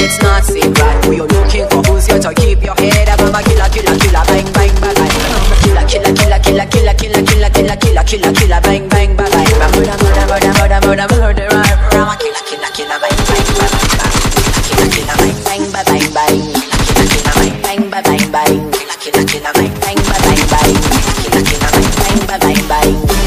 it's not secret. Who you looking for? Who's here to keep your head up? I'm a killer, killer, killer, bang, bang, bang, bang. I'm a killer, killer, killer, killer, killer, killer, killer, killer, killer, killer, killer, bang, bang, bang, bang. I'm murder, murder, murder, murder, murder, murder, murder. I'm a killer, killer, killer, bang, bang, bang, bang. Killer, killer, bang, bang, bang, bang. Killer, killer, bang, bang, bang, bang. Killer, killer, killer, bang, bang, bang, bang. Killer, killer, bang, bang, bang, bang.